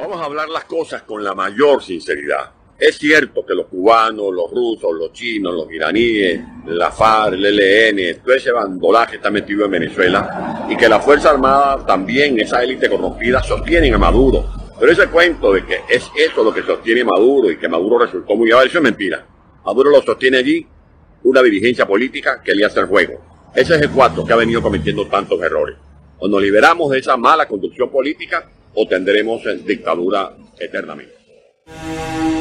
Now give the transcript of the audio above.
Vamos a hablar las cosas con la mayor sinceridad. Es cierto que los cubanos, los rusos, los chinos, los iraníes, la FARC, el ELN, todo ese bandolaje está metido en Venezuela y que la Fuerza Armada también, esa élite corrompida, sostienen a Maduro. Pero ese cuento de que es eso lo que sostiene Maduro y que Maduro resultó muy abajo, eso es mentira. Maduro lo sostiene allí una dirigencia política que le hace el juego. Ese es el cuarto que ha venido cometiendo tantos errores. O nos liberamos de esa mala conducción política o tendremos dictadura eternamente.